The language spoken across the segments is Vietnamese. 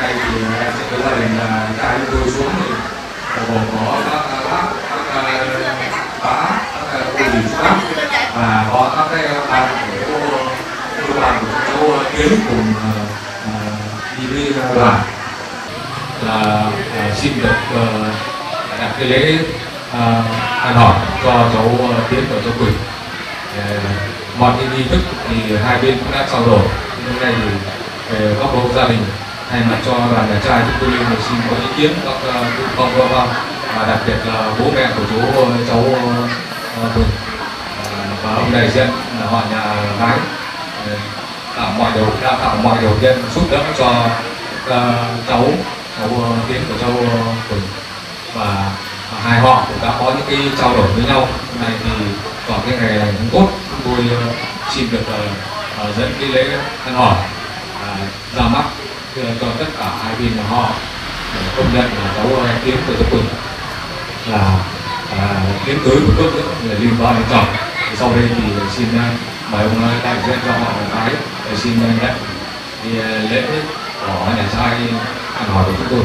nay thì em sẽ với gia đình trai chúng tôi xuống thì gồm có các bác, các bá, các cô dì chú bác và có các cái bạn của bạn của cháu Tiến cùng đi với đoàn là xin được đặt cái lễ ăn hỏi cho cháu Tiến và cháu Quỳnh. Mọi cái nghi thức thì hai bên cũng đã trao đổi. Hôm nay thì về góc độ gia đình thay mặt cho đoàn nhà trai chúng tôi thì xin có ý kiến các cụ con và đặc biệt là bố mẹ của cháu Quỳnh và ông đại diện là họ nhà gái tạo mọi điều kiện giúp đỡ cho cháu Tiến của cháu Quỳnh và hai họ cũng đã có những cái trao đổi với nhau. Hôm nay thì vào cái ngày này cũng tốt, tôi xin được dẫn cái lễ ăn hỏi ra mắt cho tất cả hai bên là họ để công nhận là cháu Tiến của cháu Quỳnh là tiến tới một bước nữa là liên quan đến chồng. Sau đây thì xin mời ông đại diện cho họ gái để xin nhận thì lễ của nhà trai ăn hỏi của chúng tôi.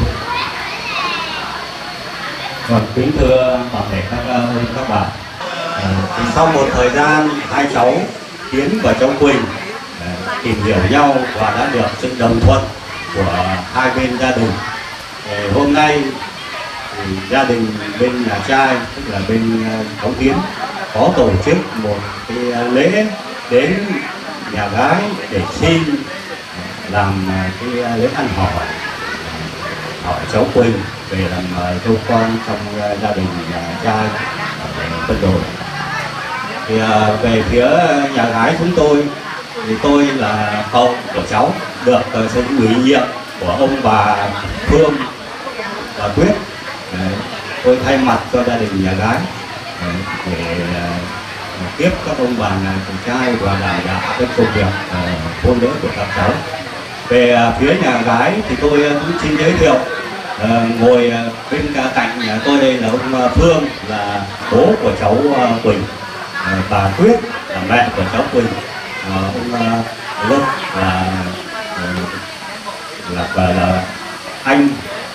Kính thưa toàn thể các bạn, thì sau một thời gian hai cháu Tiến và cháu Quỳnh tìm hiểu nhau và đã được sự đồng thuận của hai bên gia đình, hôm nay thì gia đình bên nhà trai tức là bên cháu Tiến có tổ chức một cái lễ đến nhà gái để xin làm cái lễ ăn hỏi cháu Quỳnh về làm dâu con trong gia đình nhà trai Vân Đồn. Thì về phía nhà gái chúng tôi thì tôi là cậu của cháu được sự ủy nhiệm của ông bà Phương và Quyết. Tôi thay mặt cho gia đình nhà gái để tiếp các ông bà nhà trai và đảm đạo cái công việc hôn lễ của các cháu. Về phía nhà gái thì tôi cũng xin giới thiệu, ngồi bên cạnh nhà tôi đây là ông Phương là bố của cháu Quỳnh, bà Quyết là mẹ của cháu Quỳnh, ông Lâm là anh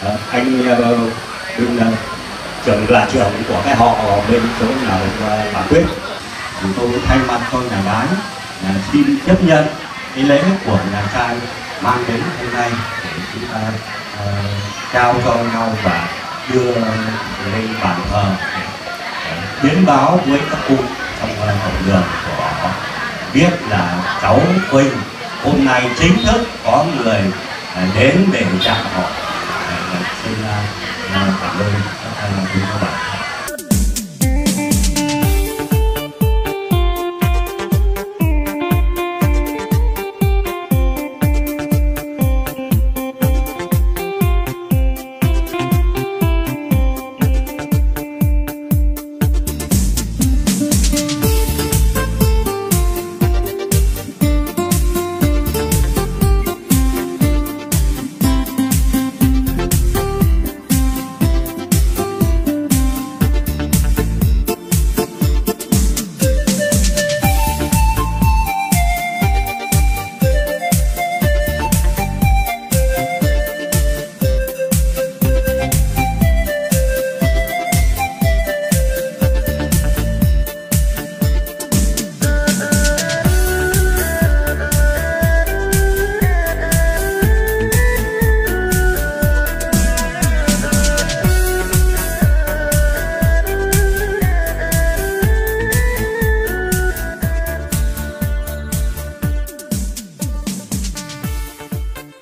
bên trưởng của cái họ bên chỗ nào bà Quyết. Chúng tôi thay mặt cho nhà gái xin chấp nhận cái lễ của nhà trai mang đến hôm nay để chúng ta trao cho nhau và đưa lên bàn thờ để biến báo với các cụ trong cộng đường của họ biết là cháu Quỳnh hôm nay chính thức có người đến để chào họ. Xin cảm ơn các bạn.